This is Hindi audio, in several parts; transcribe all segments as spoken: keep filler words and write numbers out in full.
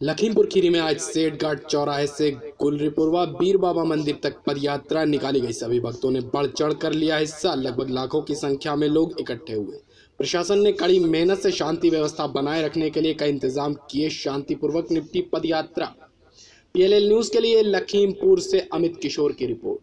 लखीमपुर खीरी में आज सेठ घाट चौराहे से गुलरीपुरवा बीर बाबा मंदिर तक पदयात्रा निकाली गई। सभी भक्तों ने बढ़ चढ़ कर लिया हिस्सा। लगभग लाखों की संख्या में लोग इकट्ठे हुए। प्रशासन ने कड़ी मेहनत से शांति व्यवस्था बनाए रखने के लिए कई इंतजाम किए। शांतिपूर्वक निपटी पदयात्रा। पीएलएल न्यूज के लिए लखीमपुर से अमित किशोर की रिपोर्ट।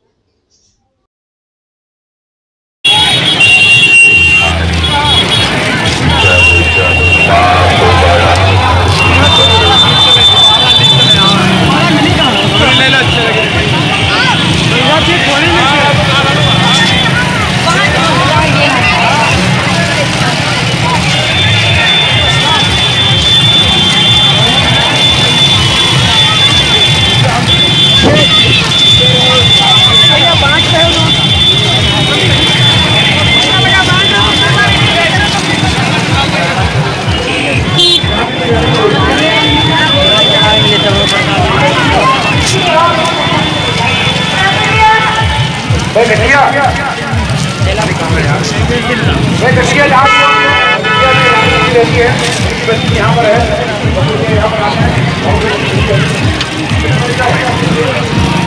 यहाँ पर है।